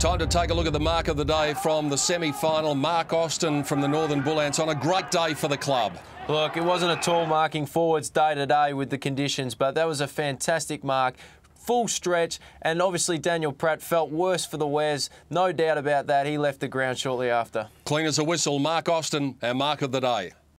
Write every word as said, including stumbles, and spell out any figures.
Time to take a look at the mark of the day from the semi-final. Mark Austin from the Northern Bullants on a great day for the club. Look, it wasn't a tall marking forwards day to day with the conditions, but that was a fantastic mark. Full stretch, and obviously Daniel Pratt felt worse for the wears. No doubt about that. He left the ground shortly after. Clean as a whistle, Mark Austin, our mark of the day.